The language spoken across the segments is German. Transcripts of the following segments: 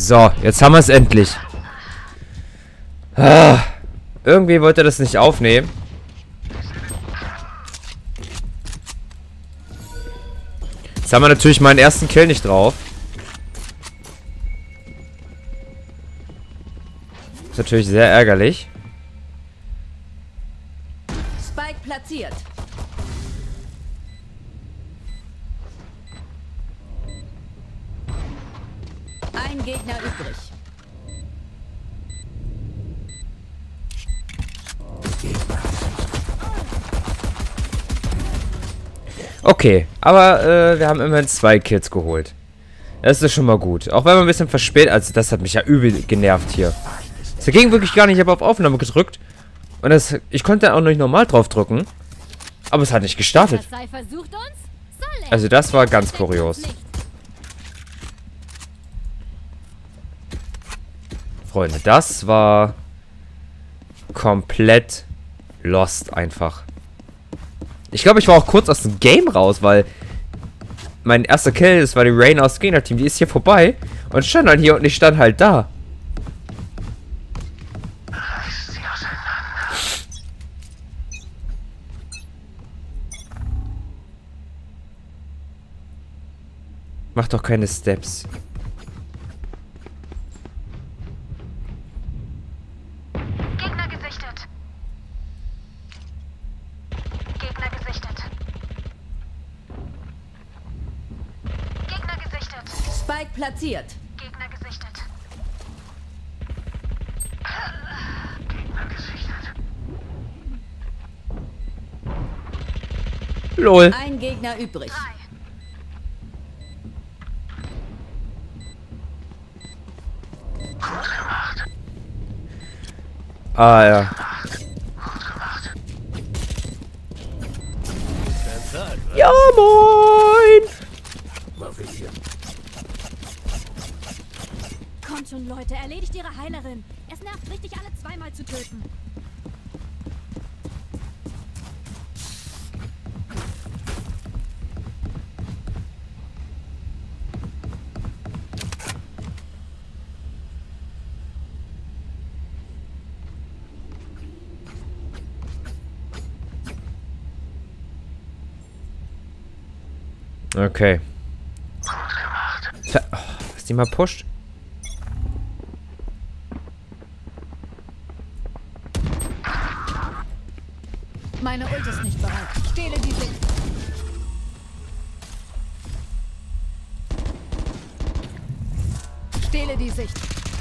So, jetzt haben wir es endlich. Ah, irgendwie wollte er das nicht aufnehmen. Jetzt haben wir natürlich meinen ersten Kill nicht drauf. Ist natürlich sehr ärgerlich. Spike platziert. Ein Gegner übrig. Okay, aber wir haben immerhin 2 Kills geholt. Das ist schon mal gut. Auch wenn wir ein bisschen verspätet... Also das hat mich ja übel genervt hier. Das ging wirklich gar nicht. Ich habe auf Aufnahme gedrückt. Und das, ich konnte auch nicht normal drauf drücken. Aber es hat nicht gestartet. Also das war ganz kurios. Freunde, das war komplett lost einfach. Ich glaube, ich war auch kurz aus dem Game raus, weil mein erster Kill, das war die Rain aus dem Gegnerteam, die ist hier vorbei und stand dann hier und ich stand halt da. Mach doch keine Steps. Gegner gesichtet. Gegner gesichtet. Gegner gesichtet. Spike platziert. Gegner gesichtet. Gegner gesichtet. LOL. Ein Gegner übrig. 3. Gut gemacht. Ah, ja. Gut gemacht. Ja, moin! Kommt schon, Leute, erledigt ihre Heilerin. Es nervt richtig, alle zweimal zu töten. Okay. Gut gemacht. Oh, dass die mal pusht. Meine Ult ist nicht bereit. Stehle die Sicht. Stehle die Sicht.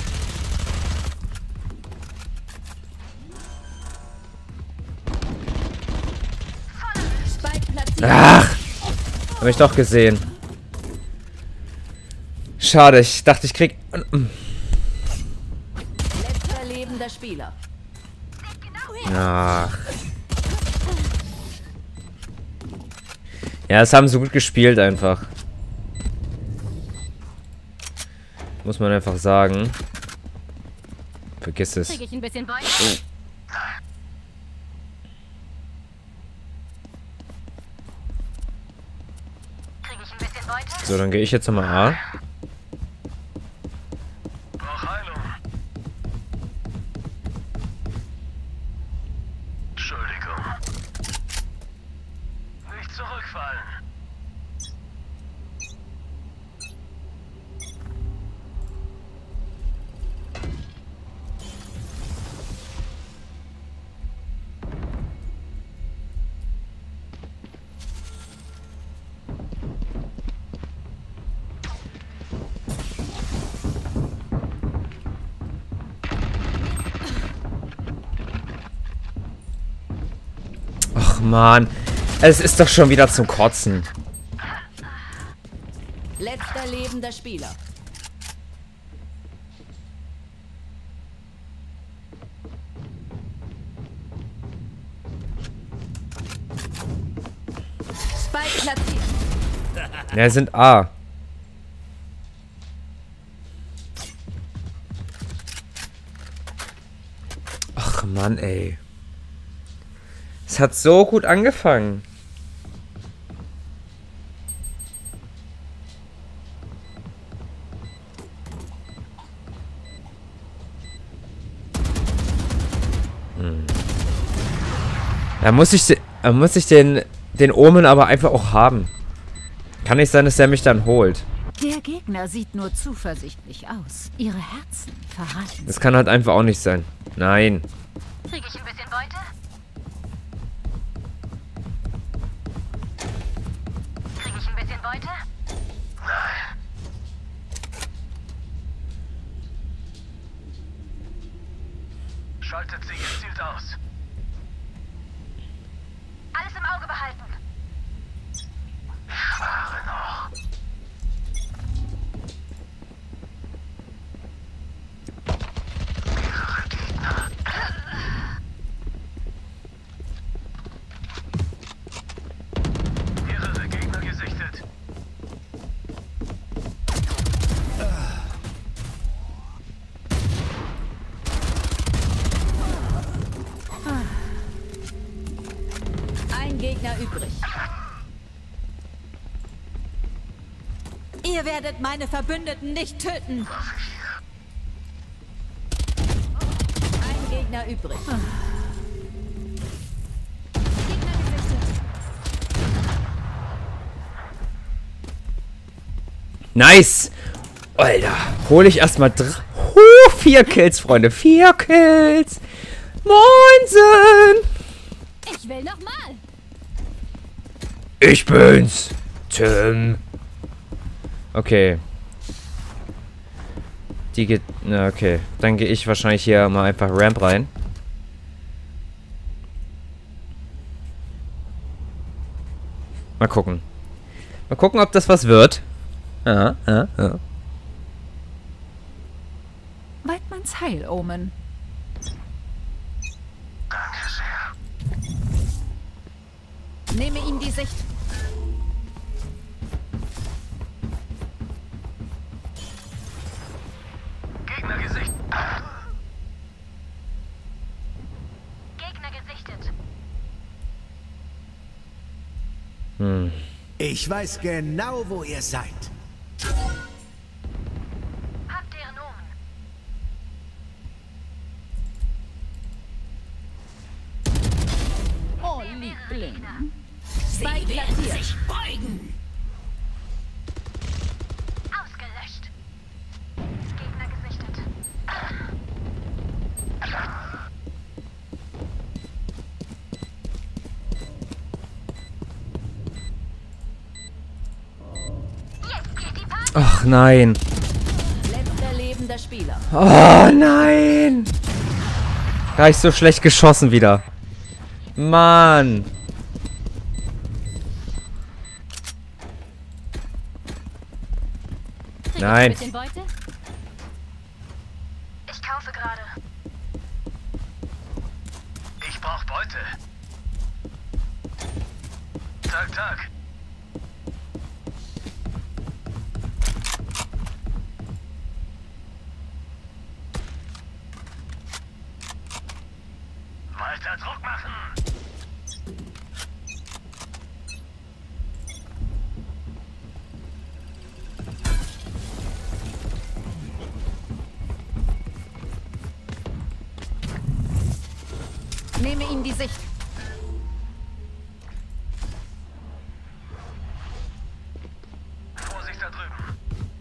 Spike platziert. Ach! Hab ich doch gesehen. Schade, ich dachte, ich krieg... Letzter lebender Spieler. Ach. Ja, es haben sie gut gespielt einfach. Muss man einfach sagen. Vergiss es. Krieg ich ein bisschen Beute? Kriege ich ein bisschen Beute? So, dann gehe ich jetzt nochmal A. Brauch Heilung. Entschuldigung. Nicht zurückfallen. Ach man, es ist doch schon wieder zum Kotzen. Letzter lebender Spieler. Spike platziert. Ja, sind A. Ach Mann, ey. Es hat so gut angefangen. Da muss ich den Omen aber einfach auch haben. Kann nicht sein, dass der mich dann holt. Der Gegner sieht nur zuversichtlich aus. Ihre Herzen verraten. Das kann halt einfach auch nicht sein. Nein. Krieg ich ein bisschen Beute? Krieg ich ein bisschen Beute? Nein. Schaltet sie gezielt aus. Alles im Auge behalten. Ich fahre noch. Mehrere Gegner. Mehrere Gegner gesichtet. Ein Gegner übrig. Ihr werdet meine Verbündeten nicht töten. Ein Gegner übrig. Gegner gesichtet. Nice! Alter, hole ich erstmal 4 Kills, Freunde. 4 Kills! Moinsen! Ich will noch mal. Ich bin's, Tim. Okay. Die geht... Na, okay. Dann gehe ich wahrscheinlich hier mal einfach Ramp rein. Mal gucken. Mal gucken, ob das was wird. Ja. Weidmanns Heil, Omen. Danke sehr. Nehme ihm die Sicht. Gegner gesichtet. Gegner gesichtet. Ich weiß genau, wo ihr seid. Habt ihren Omen. Oh, Liebling. Zwei platziert. Ausgelöscht. Gegner gesichtet. Jetzt geht die Party. Ach nein. Letzter lebender Spieler. Oh nein. Da hab ich so schlecht geschossen wieder. Mann. Krieg ich Nein. ein bisschen Beute? Ich kaufe gerade. Ich brauch Beute. Tag. Weiter Druck machen. Nehme ihm die Sicht. Vorsicht da drüben.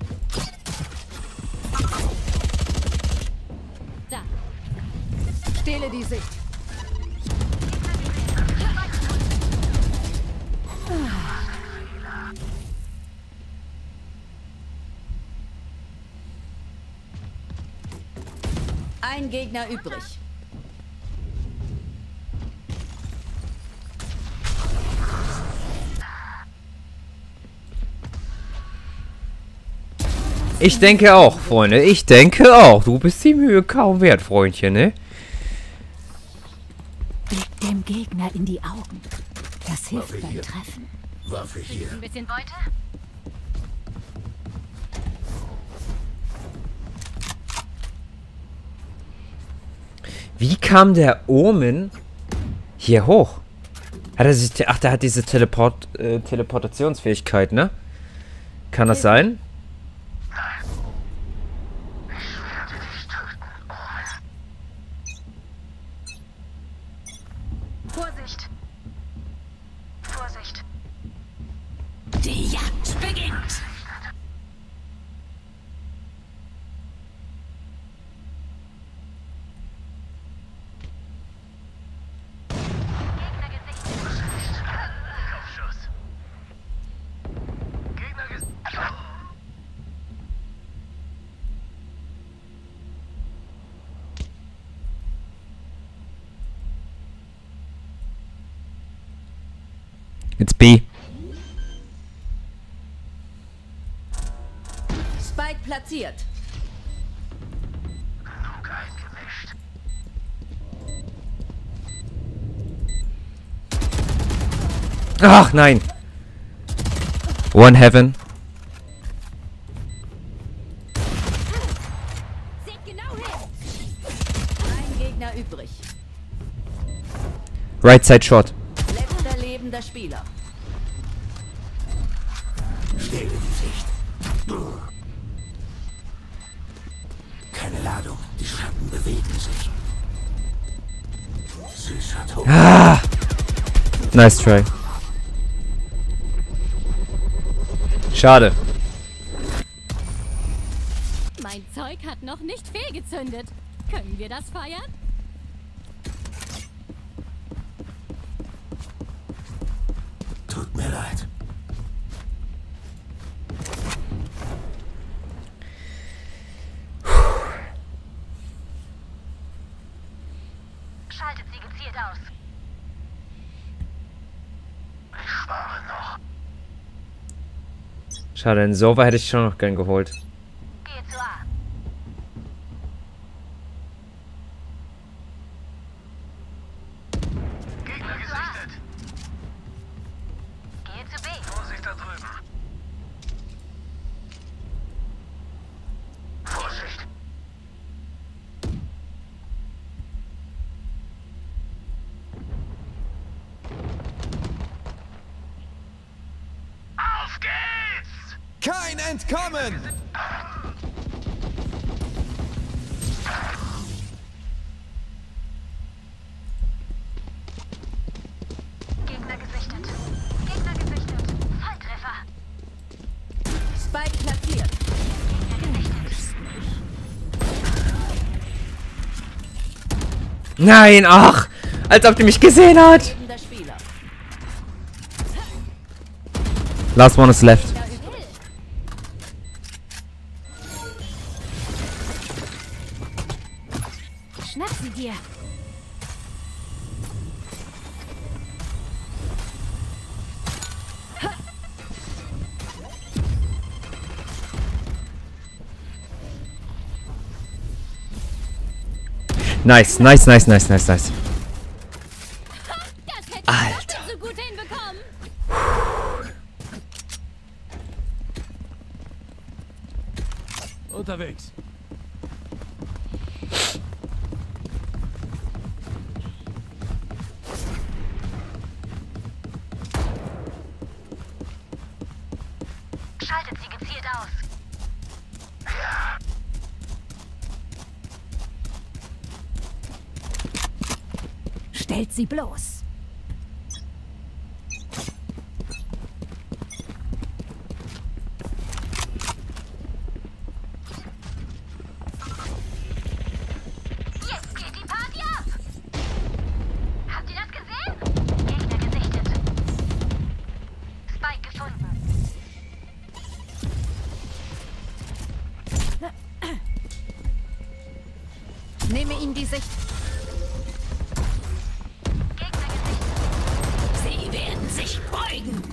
Da. Stehle die Sicht. Ein Gegner übrig. Ich denke auch, Freunde. Ich denke auch. Du bist die Mühe kaum wert, Freundchen, ne? Blick dem Gegner in die Augen. Das hilft beim Treffen. Waffe hier. Ein bisschen Beute? Wie kam der Omen hier hoch? Hat er sich... Ach, der hat diese Teleportationsfähigkeit, ne? Kann das sein? Ich werde dich töten, Omen. Vorsicht. It's B. Spike platziert. Ach, nein. One Heaven. Seht genau hin! Ein Gegner übrig. Right side short. Letzter lebender Spieler. Stille Gesicht. Keine Ladung. Die Schatten bewegen sich. Süßer Tod. Ah. Nice try. Schade. Mein Zeug hat noch nicht fehlgezündet. Können wir das feiern? Tut mir leid. Schaltet sie gezielt aus. Ich spare noch. Schade, den Sova hätte ich schon noch gern geholt. Gehe zu A. Gegner gesichtet. Gehe zu B. Vorsicht da drüben. Vorsicht. Auf geht's! Kein Entkommen! Gegner gesichtet. Gegner gesichtet. Volltreffer. Spike platziert. Nein, ach! Als ob die mich gesehen hat! Lebender Spieler. Last one is left. Gegner übrig. Schnapp sie dir! Nice, nice, nice, nice, nice, nice. Das hätte ich Alter. doppelt so gut hinbekommen! Unterwegs. Schaltet sie gezielt aus. Stellt sie bloß. Jetzt geht die Party ab. Habt ihr das gesehen? Gegner gesichtet. Spike gefunden. Nehme ihm die Sicht. Gegner gesichtet. Sie werden sich beugen.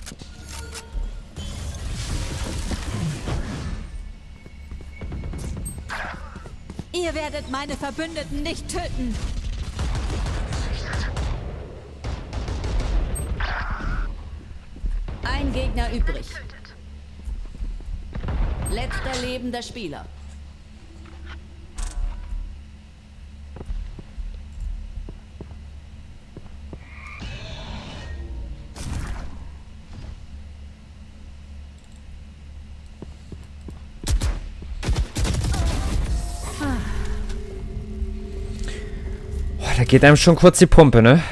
Ihr werdet meine Verbündeten nicht töten. Ein Gegner übrig. Letzter lebender Spieler. Boah, da geht einem schon kurz die Pumpe, ne?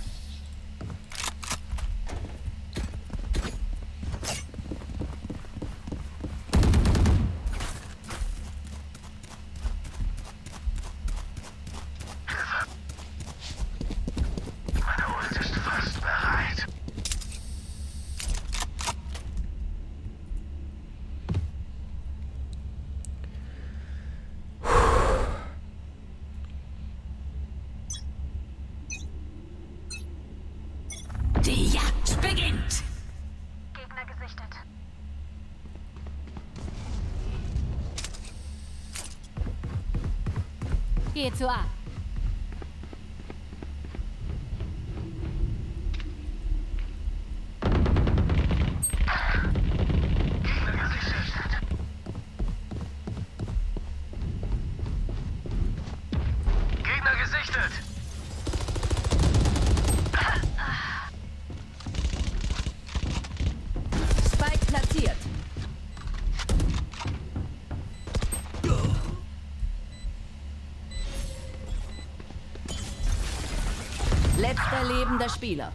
Meine Ult ist fast bereit. Gehe zu A. Gegner gesichtet. Spike platziert. Letzter lebender Spieler.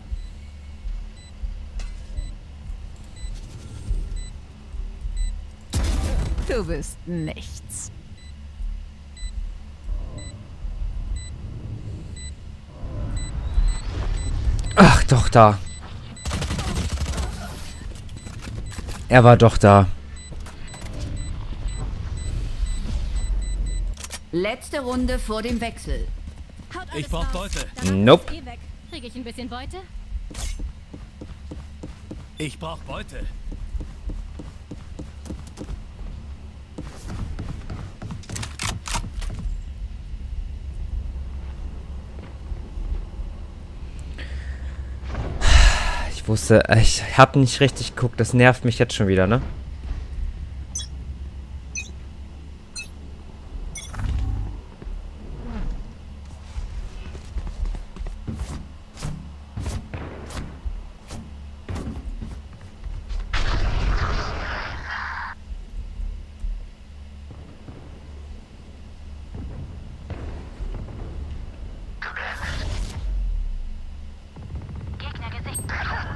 Du bist nichts. Ach, doch da. Er war doch da. Letzte Runde vor dem Wechsel. Haut alles Ich brauch raus. Beute. Danach Nope. ist eh weg. Kriege ich ein bisschen Beute? Ich brauch Beute. Ich wusste, ich hab nicht richtig geguckt. Das nervt mich jetzt schon wieder, ne? Gegner gesichtet.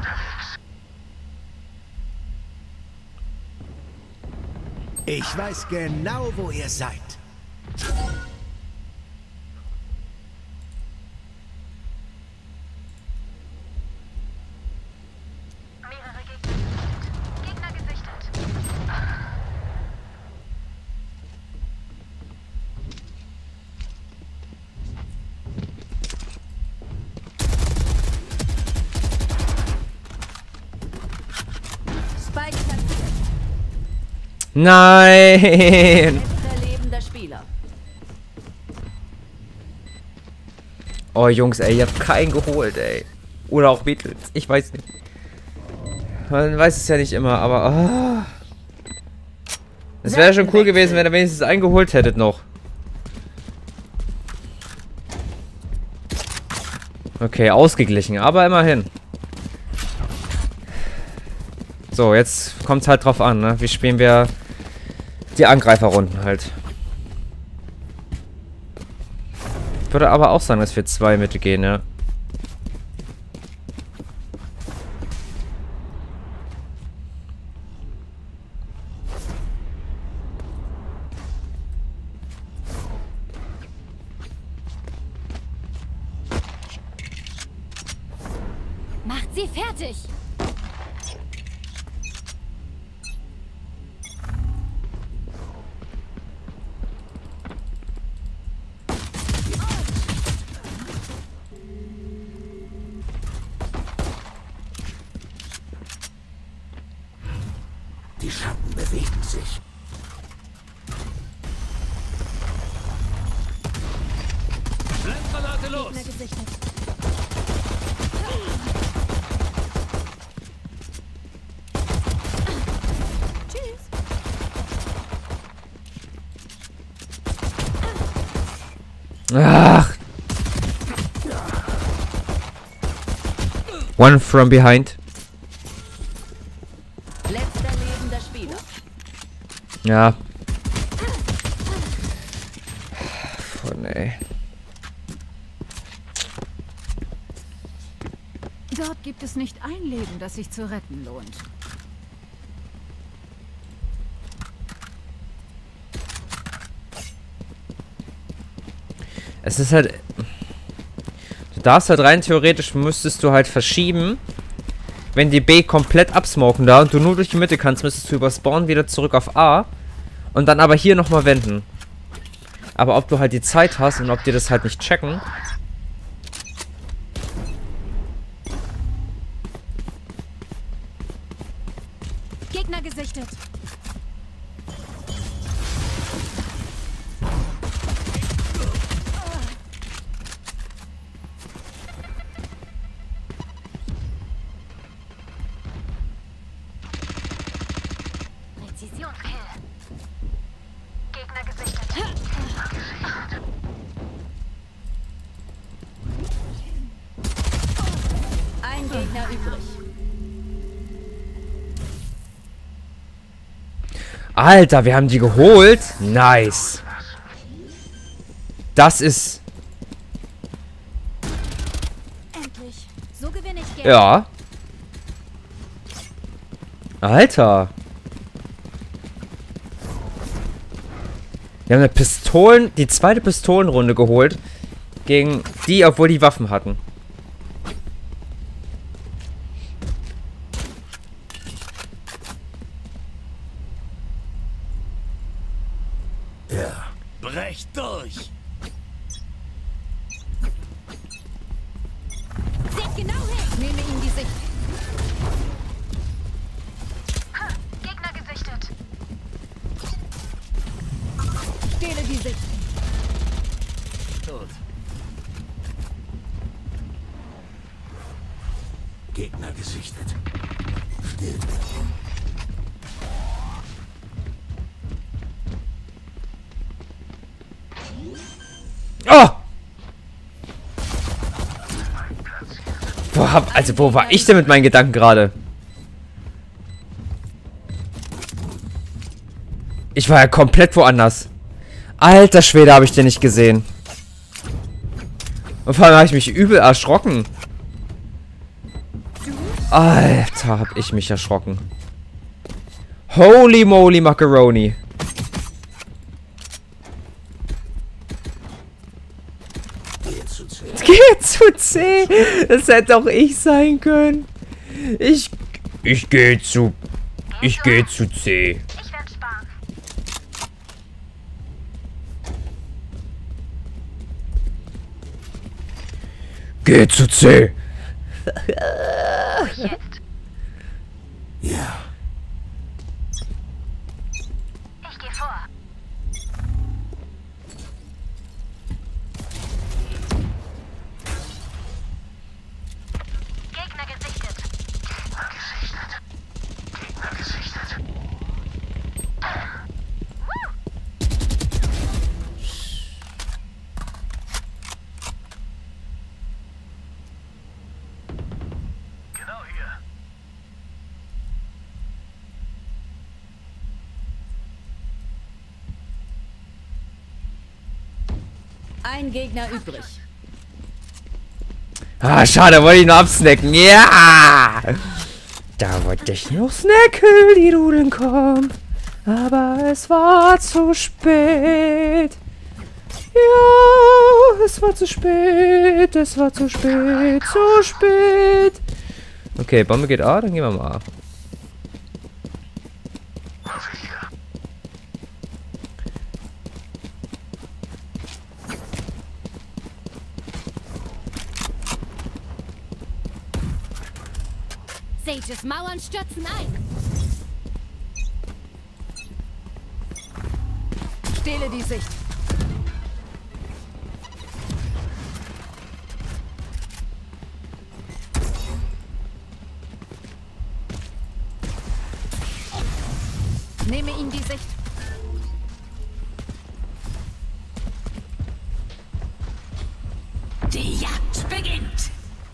Ich weiß genau, wo ihr seid. Mehrere Gegner gesichtet. Spike platziert. Nein! Letzter lebender Spieler. Oh, Jungs, ey, ihr habt keinen geholt, ey. Oder auch Beatles. Ich weiß nicht. Man weiß es ja nicht immer, aber... Oh. Es wäre schon cool gewesen, wenn ihr wenigstens einen geholt hättet noch. Okay, ausgeglichen, aber immerhin. So, jetzt kommt es halt drauf an, ne? Wie spielen wir die Angreiferrunden halt. Würde aber auch sagen, dass wir 2 Mitte gehen, ja. Macht sie fertig! Die Schatten bewegen sich. Blendgranate los. Gegner gesichtet. Tschüss. Ach. One from behind. Letzter lebender Spieler. Ja. Oh, nee. Dort gibt es nicht ein Leben, das sich zu retten lohnt. Es ist halt... Du darfst halt rein theoretisch, müsstest du halt verschieben. Wenn die B komplett absmoken da und du nur durch die Mitte kannst, müsstest du über Spawn wieder zurück auf A. Und dann aber hier nochmal wenden. Aber ob du halt die Zeit hast und ob die das halt nicht checken... Gegner gesichtet. übrig. Alter, wir haben die geholt. Nice. Das ist... Endlich. So gewinne ich Geld. Ja. Alter. Wir haben die zweite Pistolenrunde geholt. Gegen die, obwohl die Waffen hatten. Ja. Brecht durch! Seht genau hin. Nehme ihm die Sicht. Gegner gesichtet. Stehle die Sicht. Tot. Gegner gesichtet. Still. Oh! Wo war ich denn mit meinen Gedanken gerade? Ich war ja komplett woanders. Alter Schwede, habe ich den nicht gesehen. Und vor allem habe ich mich übel erschrocken. Alter, habe ich mich erschrocken. Holy moly Macaroni. Geh zu C. Das hätte auch ich sein können. Ich gehe zu C. Ich werde sparen. Geh zu C. Jetzt. Ja. Ich gehe vor. Gegner gesichtet. Gegner gesichtet. Genau hier. Ein Gegner übrig. Ah, schade, wollte ich noch absnacken. Ja! Da wollte ich noch snacken, die Nudeln kommen. Aber es war zu spät. Ja, es war zu spät. Es war zu spät. Zu spät. Okay, Bombe geht A, dann gehen wir mal A. Sages Mauern stürzen ein. Stehle die Sicht. Nehme ihm die Sicht. Die Jagd beginnt.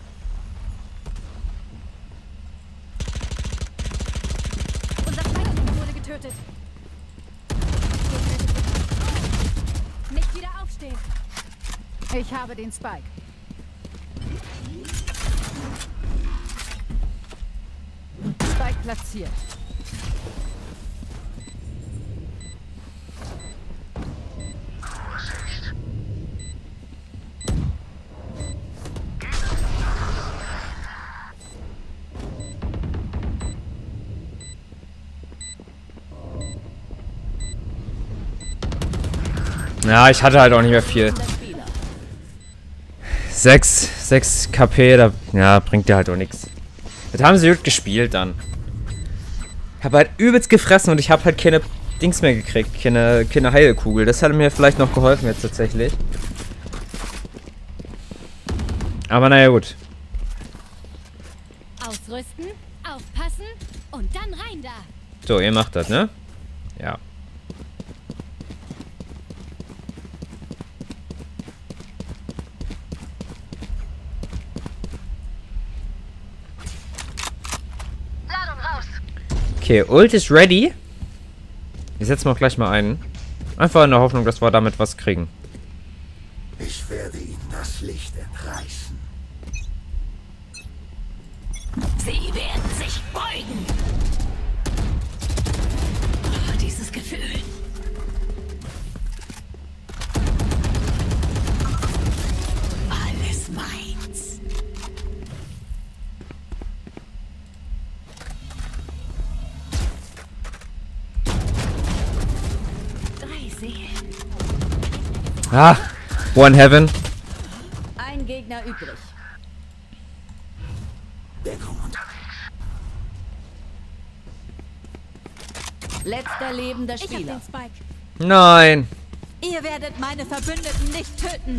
Unser Feindling wurde getötet. Nicht wieder aufstehen. Ich habe den Spike. Spike platziert. Ja, ich hatte halt auch nicht mehr viel. 6 KP, da ja, bringt ja halt auch nichts. Das haben sie gut gespielt dann. Ich habe halt übelst gefressen und ich habe halt keine Dings mehr gekriegt, keine Heilkugel. Das hätte mir vielleicht noch geholfen jetzt tatsächlich. Aber naja, gut. Ausrüsten, aufpassen und dann rein da. So, ihr macht das, ne? Ja. Okay, Ult ist ready. Ich setze auch gleich mal ein. Einfach in der Hoffnung, dass wir damit was kriegen. Ich werde ihnen das Licht entreißen. Sie werden sich beugen. Oh, dieses Gefühl. Alles meins. Ah, One Heaven. Ein Gegner übrig. Deckung unterwegs. Letzter lebender Ich hab Spieler. den Spike. Nein. Ihr werdet meine Verbündeten nicht töten.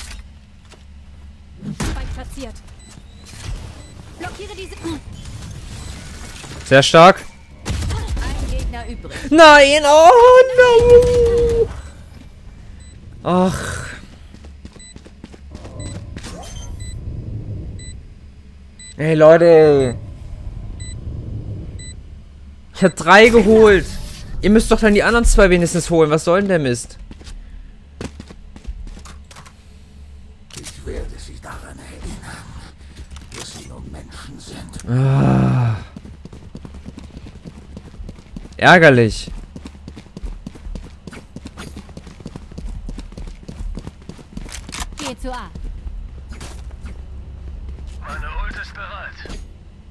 Spike platziert. Blockiere diese... Sehr stark. Ein Gegner übrig. Nein, oh no. Ach. Ey, Leute. Ich hab 3 geholt. Ihr müsst doch dann die anderen 2 wenigstens holen. Was soll denn der Mist? Ich werde sie daran erinnern, dass sie nur Menschen sind. Ah. Ärgerlich. Geh zu A. Meine Ult ist bereit.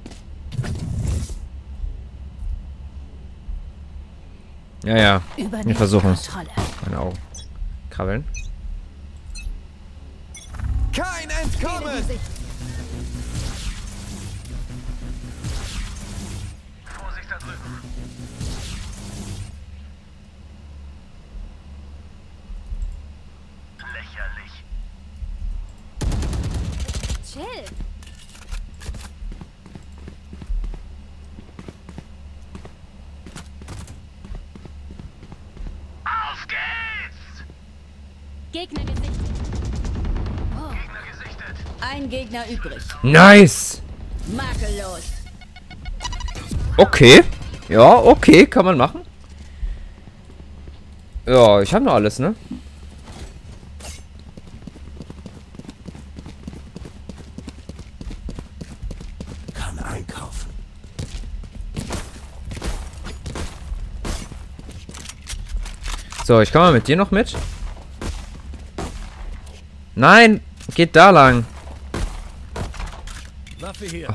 Ja, ja. Übernehmt Wir versuchen es. Kontrolle. Meine Augen. Krabbeln. Kein Entkommen! Vorsicht da drüben. Lächerlich. Chill. Auf geht's! Gegner gesichtet. Gegner gesichtet. Ein Gegner übrig. Nice. Makellos. Okay. Ja, okay. Kann man machen. Ja, ich habe noch alles, ne? Kann einkaufen. So, ich komme mal mit dir noch mit. Nein, geht da lang. Waffe hier.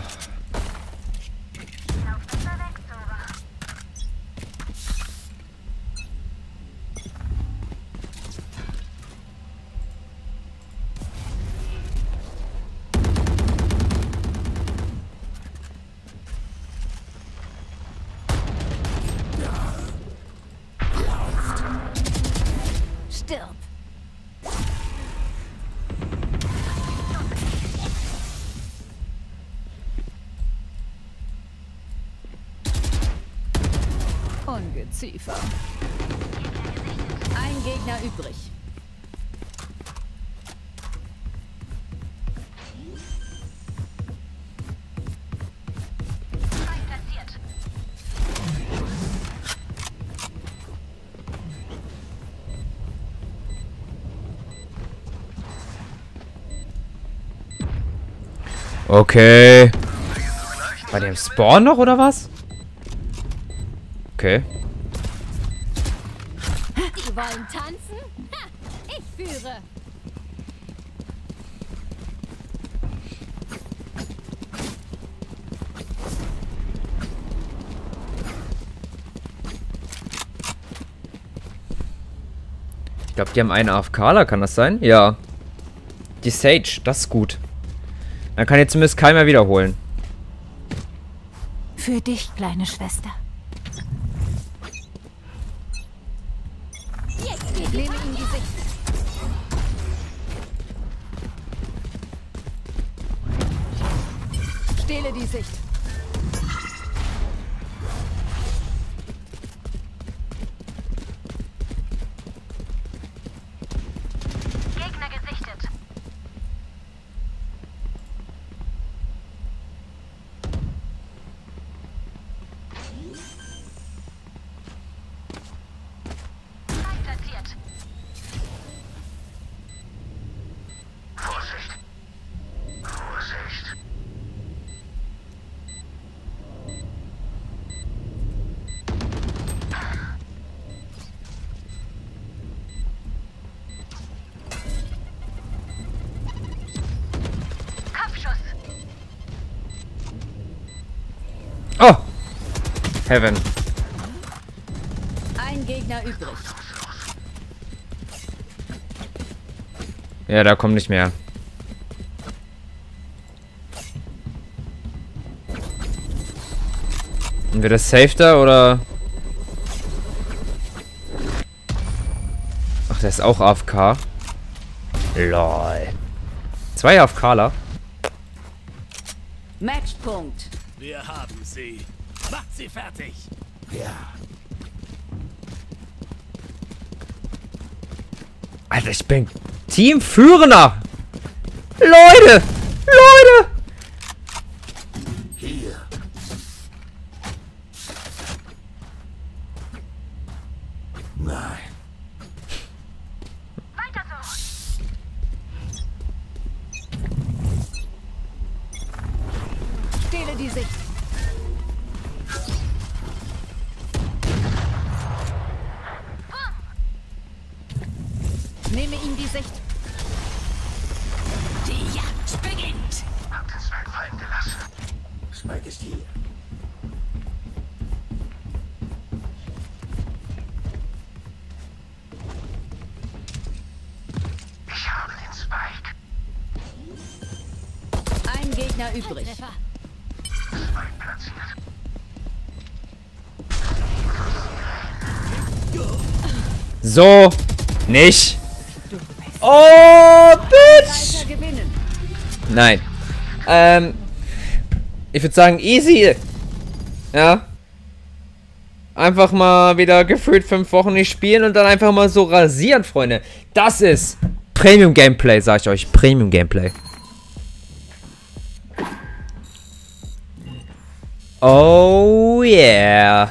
Stirb. Ungeziefer. Ein Gegner übrig. Platziert. Okay. Bei dem Spawn noch, oder was? Okay. Die wollen tanzen? Ha, ich führe. Ich glaube, die haben einen AFKler, kann das sein? Ja. Die Sage, das ist gut. Dann kann jetzt zumindest keiner mehr wiederholen. Für dich, kleine Schwester. Jetzt geht Lehne im Gesicht. Stehle die Sicht. Gegner gesichtet. Heaven. Ein Gegner übrig. Ja, da kommt nicht mehr. Und wird das safe da, oder? Ach, der ist auch AFK. Lol. 2 AFKler. Matchpunkt. Wir haben sie. Macht sie fertig. Ja. Alter, ich bin Teamführender. Leute! Leute! Hier. Nein. Weiter so. Stehle die Sicht. Nehme ihm die Sicht. Die Jagd beginnt. Hab den Spike fallen gelassen. Spike ist hier. Ich habe den Spike. Ein Gegner übrig. Treffer. Spike platziert. So. Nicht. Oh, Bitch! Weiter gewinnen. Nein. Ich würde sagen, easy. Ja. Einfach mal wieder gefühlt 5 Wochen nicht spielen und dann einfach mal so rasieren, Freunde. Das ist Premium Gameplay, sag ich euch. Premium Gameplay. Oh yeah.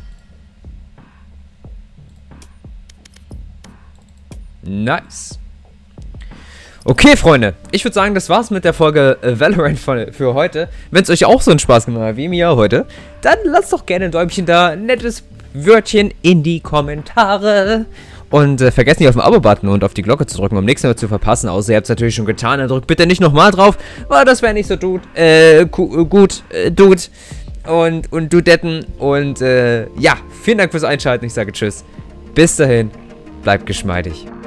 Nice. Okay, Freunde, ich würde sagen, das war's mit der Folge Valorant für heute. Wenn es euch auch so einen Spaß gemacht hat wie mir heute, dann lasst doch gerne ein Däumchen da, ein nettes Wörtchen in die Kommentare. Und vergesst nicht auf den Abo-Button und auf die Glocke zu drücken, um nichts mehr zu verpassen, außer ihr habt es natürlich schon getan. Dann drückt bitte nicht nochmal drauf, weil das wäre nicht so gut, Dude und Dudetten. Und ja, vielen Dank fürs Einschalten. Ich sage Tschüss. Bis dahin, bleibt geschmeidig.